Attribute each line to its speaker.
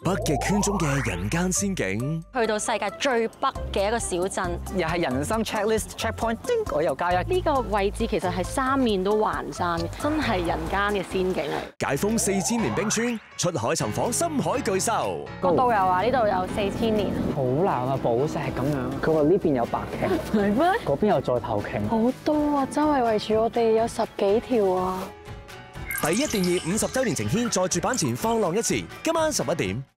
Speaker 1: 北極圈中嘅人間仙境，
Speaker 2: 去到世界最北嘅一個小鎮，
Speaker 3: 又係人生 checklist checkpoint，我又加一。
Speaker 2: 呢個位置其實係三面都環山嘅，真係人間嘅仙境嚟。
Speaker 1: 解封4000年冰川，出海尋訪深海巨獸。
Speaker 2: 個導遊話呢度有4000年，
Speaker 3: 好難啊，寶石咁樣。佢話呢邊有白鯨，
Speaker 2: 係咩？
Speaker 3: 嗰邊有在頭鯨。
Speaker 2: 好多啊，周圍圍住我哋有10幾條啊！
Speaker 1: 第一電熱50週年呈獻再住版前放浪一次，今晚11點。